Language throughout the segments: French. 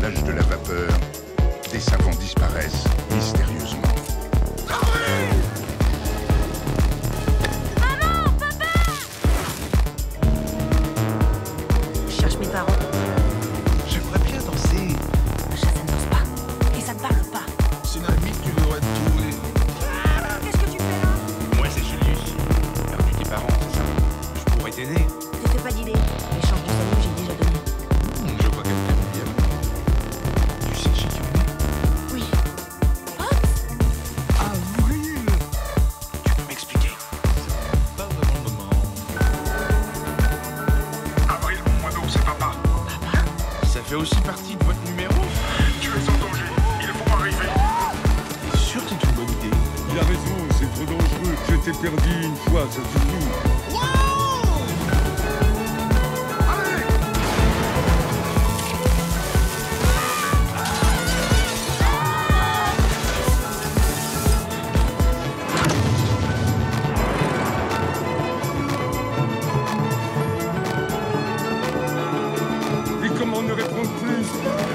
l'âge de la vapeur, des savants disparaissent mystérieusement. Maman, papa! Je cherche mes parents. J'aimerais bien danser. Ça ne danse pas. Et ça ne parle pas. C'est la mythe, tu devrais tout. Qu'est-ce que tu fais là? Moi, c'est Julius. Perdu tes parents, c'est ça? Je pourrais t'aider. Je fais pas d'idée. L'échange de salut, j'ai déjà donné. Je vois quelqu'un de bien. Tu sais chez qui on est? Oui. Ah oui. Tu peux m'expliquer? Pas vraiment le moment. Avril, moi non, c'est papa. Ça fait aussi partie de votre numéro? Tu es en danger. Il faut arriver. T'es sûr que c'est une bonne idée? Il a raison, c'est trop dangereux. Je t'ai perdu une fois, ça suffit. Et comment ne répondre plus?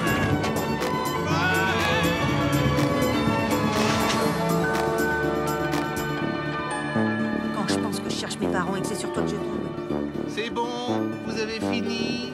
Quand je pense que je cherche mes parents et que c'est sur toi que je tombe. C'est bon, vous avez fini.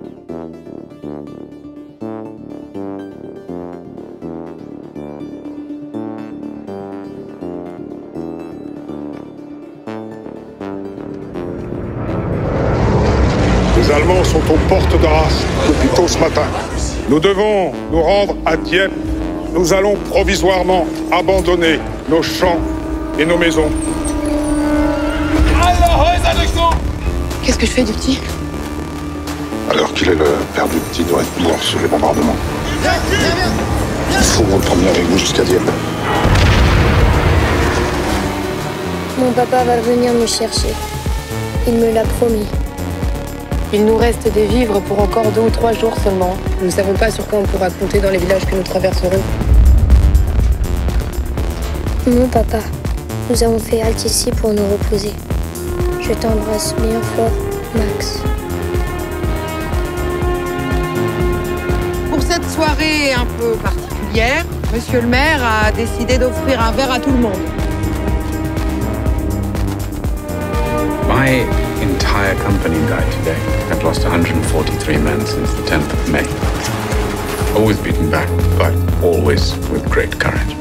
Les Allemands sont aux portes d'Arras depuis tôt ce matin. Nous devons nous rendre à Dieppe. Nous allons provisoirement abandonner nos champs et nos maisons. Qu'est-ce que je fais du petit? Alors qu'il est le père du petit doit être mort sous les bombardements. Il faut me promener avec vous jusqu'à Dieppe. Mon papa va venir me chercher. Il me l'a promis. Il nous reste des vivres pour encore 2 ou 3 jours seulement. Nous ne savons pas sur quoi on pourra compter dans les villages que nous traverserons. Mon papa, nous avons fait halte ici pour nous reposer. Je t'embrasse bien fort, Max. Pour cette soirée un peu particulière, Monsieur le maire a décidé d'offrir un verre à tout le monde. My entire company died today. I've lost 143 men since the 10th of May. Always beaten back, but always with great courage.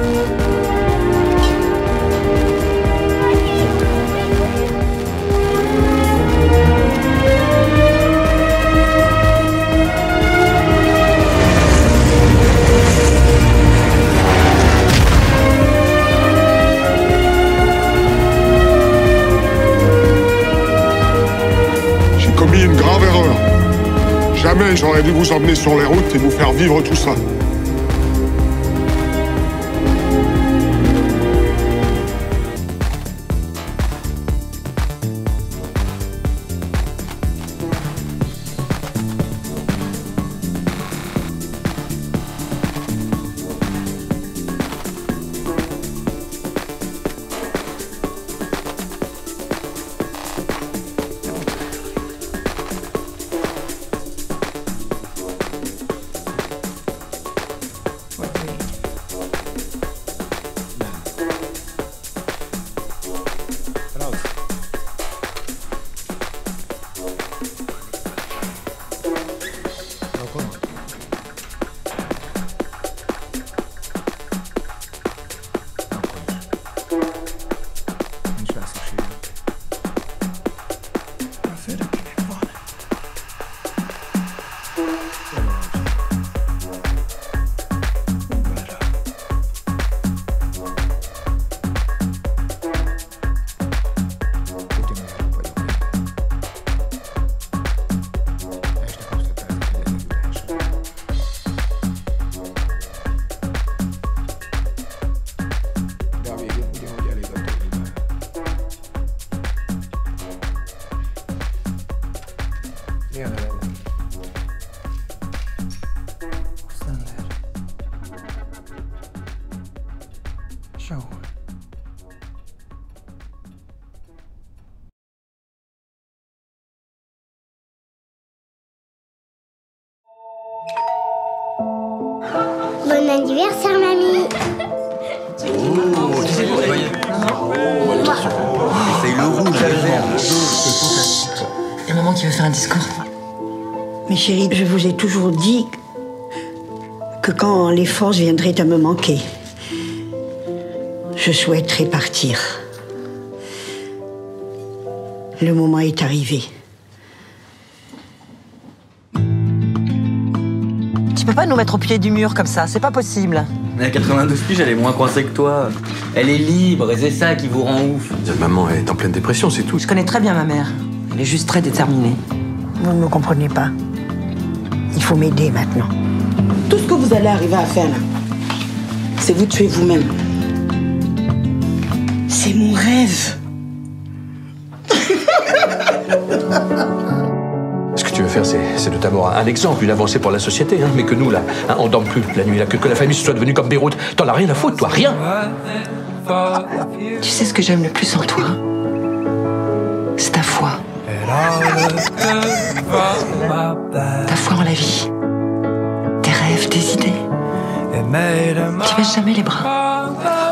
J'ai commis une grave erreur. Jamais j'aurais dû vous emmener sur les routes et vous faire vivre tout ça. anniversaire, mamie. C'est le rouge à vert. Il y a un moment qui veut faire un discours. Mais chérie, je vous ai toujours dit que quand les forces viendraient à me manquer, je souhaiterais partir. Le moment est arrivé. Tu peux pas nous mettre au pied du mur comme ça, c'est pas possible. Mais à 92 piges, elle est moins coincée que toi. Elle est libre et c'est ça qui vous rend ouf. Maman est en pleine dépression, c'est tout. Je connais très bien ma mère. Elle est juste très déterminée. Vous ne me comprenez pas. Il faut m'aider maintenant. Tout ce que vous allez arriver à faire là, c'est vous tuer vous-même. C'est mon rêve. Ce que tu veux faire, c'est de d'abord un exemple, une avancée pour la société, hein, mais que nous, là, hein, on dorme plus la nuit, là, que la famille soit devenue comme Beyrouth. T'en as rien à foutre, toi, rien. Tu sais ce que j'aime le plus en toi? C'est ta foi. Ta foi en la vie. Tes rêves, tes idées. Tu baisses jamais les bras.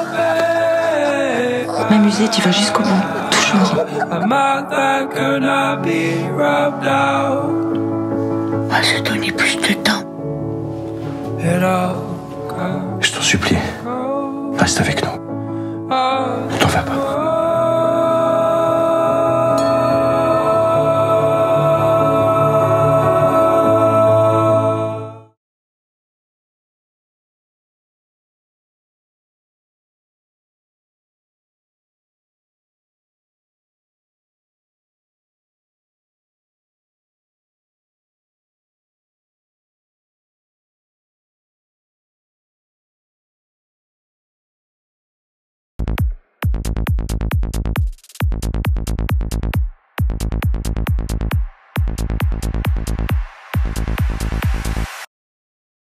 M'amuser, tu vas jusqu'au bout. Toujours. Moi, je donnais plus de temps. Je t'en supplie, reste avec nous. Ne t'en vas pas.